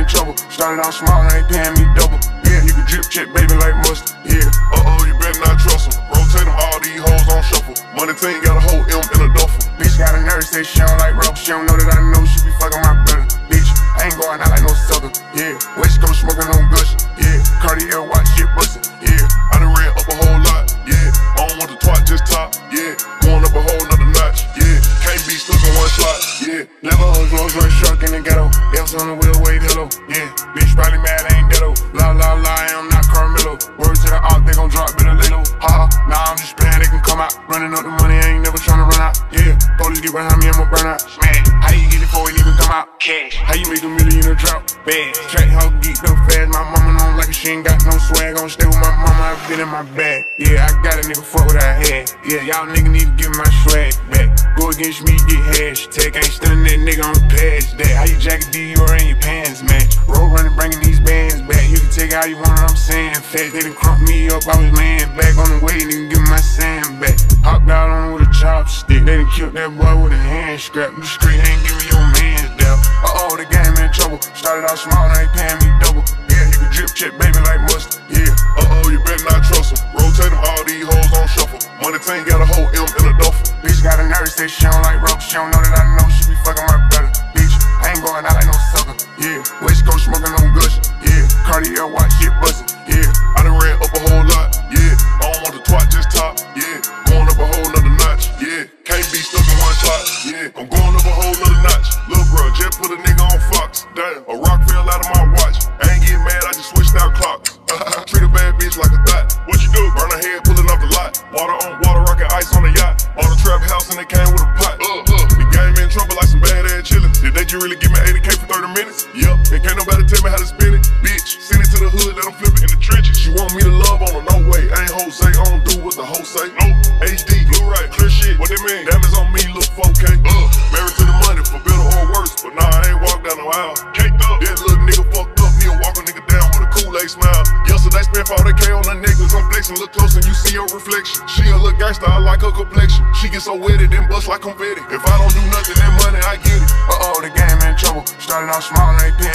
in trouble. Started out small, now they paying me double. Yeah, you can drip check, baby, like mustard. Yeah, you better not trust them. Rotate them, all these hoes on shuffle. Money team got a whole M in a duffel. Bitch got a nurse, say she don't like rubber. She don't know that I know she be fucking my brother. Bitch, I ain't going out like no sucker. Yeah, West Coast smoking on gush. Yeah, Cartier watch shit bustin'. Yeah, I done ran up a whole lot. Yeah, I don't want the twat, just top. Yeah, going up a whole nother notch. Yeah, can't be stuck in one slot. Yeah, never a Rolls Royce truck in the ghetto. Else on the wheel, wait, hello. Yeah, bitch probably mad, I ain't ghetto. La la la, I am not Carmelo. Word to the op, they gon' drop, better lay low. Ha, nah, I'm just playing, they can come out. Running up the money, I ain't never tryna run out. Yeah, police get behind me, I'ma burn out. Man, how you get it before it even come out? Cash. How you make a million in a drought? Bad. Track how geeked up fast. My mama don't like it, she ain't got no swag. Gon' stay with my mama, I been in my bag. Yeah, I got a nigga, fuck what I had. Yeah, y'all nigga need to give my swag back. Go against me, get hashtag. Ain't stunning that nigga on the past that. How you jacket Dior in your pants, man? Road running, bringing these bands back. You can take it how you want it, I'm saying. Fat, they done crump me up, I was laying back on the way, nigga, give me my sand back. Hopped out on with a chopstick. They done killed that boy with a hand scrap. You straight ain't giving your man's down. The game in trouble. Started out small, now they paying me double. Yeah, you can drip check, baby, like mustard. Yeah, you better not trust them. Rotate them, all these hoes on shuffle. Money team got a whole M in a duffel. Bitch got a nurse, say she don't like rubber. She don't know that I know she be fucking my brother. Bitch, I ain't going out like no sucker. Yeah, West Coast smoking on gush. Yeah, Cartier watch shit bustin'. Yeah, I done ran up a whole lot. Yeah, I don't want the twat, just top. Yeah, going up a whole nother notch. Yeah, can't be stuck in one spot. Yeah, I'm going up a whole nother notch. Lil' bro, just put a nigga on Fox. Damn, a rock fell out of my watch. I ain't getting mad, I just switched out clocks. Treat a bad bitch like a thot. What you do? Burn her head, pulling off the lot. Water on water, rockin' ice on the yacht. Bought a trap house and it came with a pot. The game in trouble like some bad ass chillin'. Did they just really give me 80K for 30 minutes? Yup, and can't nobody tell me how to spin it. Bitch, send it to the hood, let them flip it in the trenches. She want me to love on her, no way. I ain't Jose, I don't do what the hoes say. Nope, HD, Blu-ray, clear shit. What they mean? Diamonds on me, look 4K. Married to the money, for better or worse. But nah, I ain't walk down no aisle. Caked up, that little nigga fucked up. Me and walk a nigga down with a Kool-Aid smile. Yesterday spent 40K on the necklace. I'm flexing, look close and you see your reflection. She a little gangster, I like her complexion. She get so wetty, then bust like confetti. If I don't do nothing, that money, I get it. The game in trouble. Started out small, now they paying